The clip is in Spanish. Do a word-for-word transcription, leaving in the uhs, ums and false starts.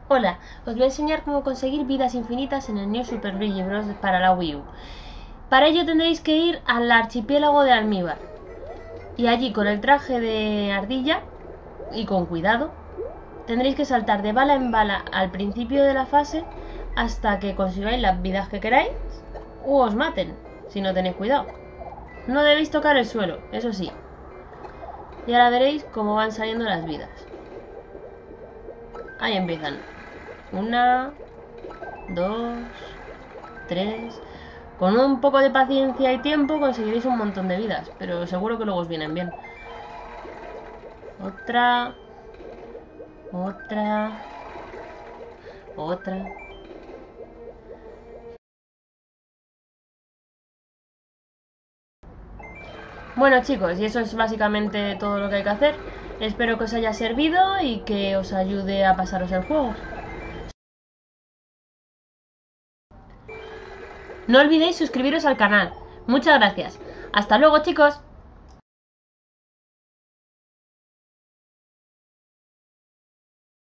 Hola, os voy a enseñar cómo conseguir vidas infinitas en el New Super Luigi Bros. Para la Wii U. Para ello tendréis que ir al archipiélago de almíbar. Y allí con el traje de ardilla, y con cuidado, tendréis que saltar de bala en bala al principio de la fase hasta que consigáis las vidas que queráis o os maten, si no tenéis cuidado. No debéis tocar el suelo, eso sí. Y ahora veréis cómo van saliendo las vidas. Ahí empiezan. Una, dos, tres. Con un poco de paciencia y tiempo conseguiréis un montón de vidas, pero seguro que luego os vienen bien. Otra. Otra. Otra. Bueno chicos, y eso es básicamente todo lo que hay que hacer. Espero que os haya servido y que os ayude a pasaros el juego. No olvidéis suscribiros al canal. Muchas gracias. Hasta luego chicos.